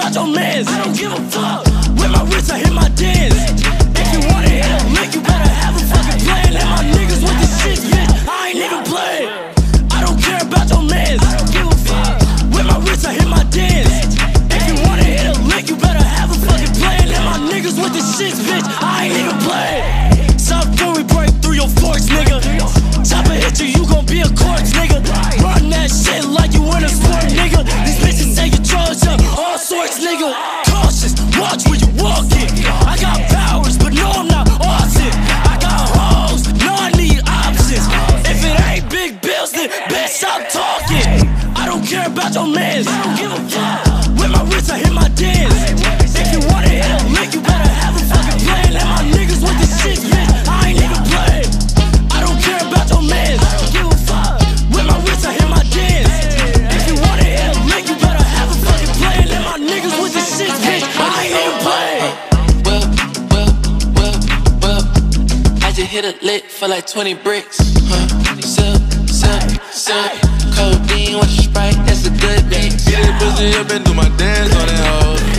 about your mans. I don't give a fuck. With my wrist, I hit my dance. If you wanna hit a lick, you better have a fucking plan. And my niggas with the shit, bitch, I ain't even playing. I don't care about your mans. I don't give a fuck. With my wrist, I hit my dance. If you wanna hit a lick, you better have a fucking plan. And my niggas with the shit, bitch, I ain't even playing. South Fury break through your forks, nigga. Chopper hit you, you gon' be a corpse, nigga. Run that shit like you in a sport, nigga. These bitches say you charge up all sorts, nigga. Cautious, watch where you walkin'. I got powers, but no, I'm not awesome. I got hoes, no, I need options. If it ain't big bills, then bitch, stop talking. I don't care about your mans. I don't give a fuck. With my wrist, I hit my dance. If you wanna hit a lick, you better have a fucking plan. And my niggas with the shit, bitch, I ain't even playing. I don't care about your mans. I don't give a fuck. With my wrist, I hit my dance. If you wanna hit a lick, you better have a fucking plan. And my niggas with the shit, bitch, I ain't even playing. Well, I just hit a lick for like 20 bricks. Sip, codeine, watch your Sprite, that's a good mix. Get it pussy up and do my dance on that hoe.